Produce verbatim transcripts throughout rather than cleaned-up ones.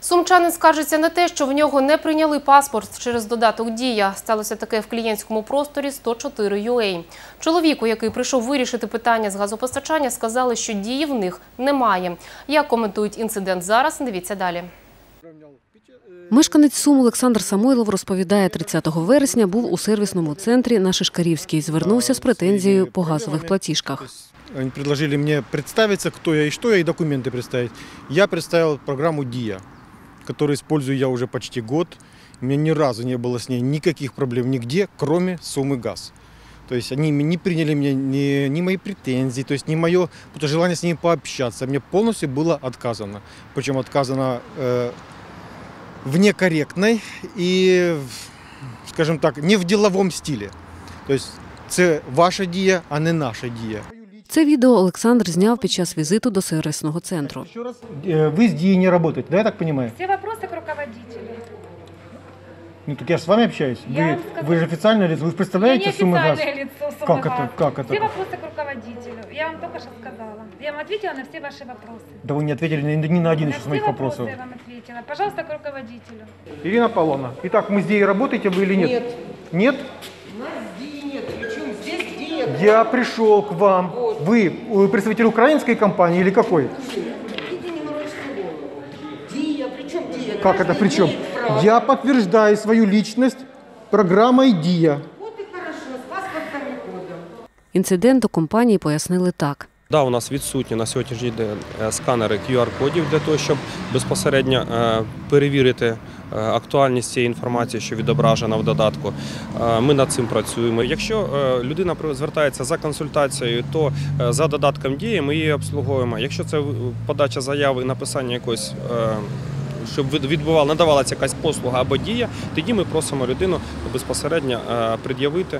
Сумчанин скаржиться на те, що в нього не прийняли паспорт через додаток «Дія». Сталося таке в клієнтському просторі сто чотири крапка ю а. Чоловіку, який прийшов вирішити питання з газопостачання, сказали, що дії в них немає. Як коментують інцидент зараз, дивіться далі. Мешканець Сум Олександр Самойлов розповідає, тридцятого вересня був у сервісному центрі на Шишкарівській. Звернувся з претензією по газових платіжках. Они предложили мне представиться, кто я и что я, и документы представить. Я представил программу «Дия», которую использую я уже почти год. У меня ни разу не было с ней никаких проблем нигде, кроме Сумы Газ. То есть они не приняли меня, ни, ни мои претензии, то есть ни мое желание с ними пообщаться. Мне полностью было отказано. Причем отказано э, в некорректной и, скажем так, не в деловом стиле. То есть это ваша «Дия», а не наша «Дия». Це відео Олександр зняв під час візиту до сервісного центру. Ви з «Дії» не працюєте, да, я так розумію? Всі питання к руководителю. Ну так я же с вами общаюсь. Вы, вы же официальное лицо, вы представляете Сумы Газ? Я не официальное лицо Сумы Как Газ. это? Как это? Все вопросы к руководителю. Я вам только что сказала. Я вам ответила на все ваши вопросы. Да вы не ответили ни, ни на один На из моих все вопросов. вопросы я вам ответила. Пожалуйста, к руководителю. Ирина Павловна, итак, мы с «Дией» работаете вы или нет? Нет. Нет? У нас «Дии» нет. Причем здесь «Дия»? Я пришел к вам. Вот. Вы представитель украинской компании или какой? Идите немножечко. «Дия», причем «Дия»? Как это причем? Я подтверждаю свою личность программой «Дия». Вот и хорошо, с паспортом и кодом. Інцидент у компанії пояснили так. Да, у нас відсутні на сьогоднішній день сканери кью ар-кодів для того, щоб безпосередньо перевірити актуальність цієї інформації, що відображена в додатку. Ми над цим працюємо. Якщо людина звертається за консультацією, то за додатком «Дія» ми її обслуговуємо. Якщо це подача заяви і написання якоїсь, щоб відбувала, надавалася якась послуга або дія, тоді ми просимо людину безпосередньо пред'явити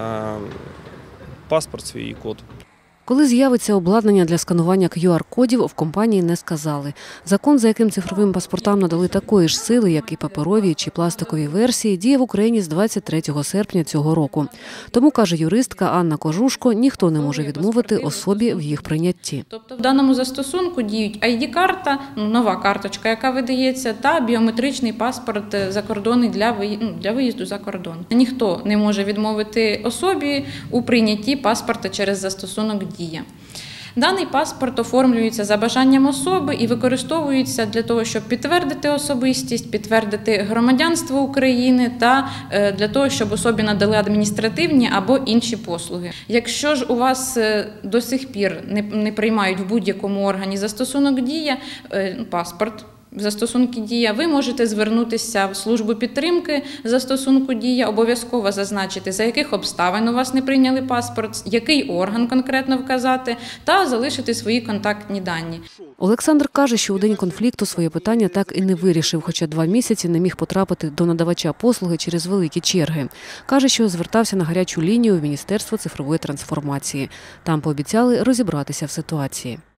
паспорт свій і код. Коли з'явиться обладнання для сканування кью ар-кодів, в компанії не сказали. Закон, за яким цифровим паспортам надали такої ж сили, як і паперові чи пластикові версії, діє в Україні з двадцять третього серпня цього року. Тому, каже юристка Анна Кожушко, ніхто не може відмовити особі в їх прийнятті. Тобто в даному застосунку діють ай ді-карта, нова карточка, яка видається, та біометричний паспорт закордонний для виїзду, ну, для виїзду за кордон. Ніхто не може відмовити особі у прийнятті паспорта через застосунок «Дія». Даний паспорт оформлюється за бажанням особи і використовується для того, щоб підтвердити особистість, підтвердити громадянство України та для того, щоб особі надали адміністративні або інші послуги. Якщо ж у вас до сих пір не, не приймають в будь-якому органі застосунок «Дія», паспорт, в застосунку «Дія», ви можете звернутися в службу підтримки застосунку «Дія», обов'язково зазначити, за яких обставин у вас не прийняли паспорт, який орган конкретно вказати, та залишити свої контактні дані. Олександр каже, що у день конфлікту своє питання так і не вирішив, хоча два місяці не міг потрапити до надавача послуги через великі черги. Каже, що звертався на гарячу лінію в Міністерство цифрової трансформації. Там пообіцяли розібратися в ситуації.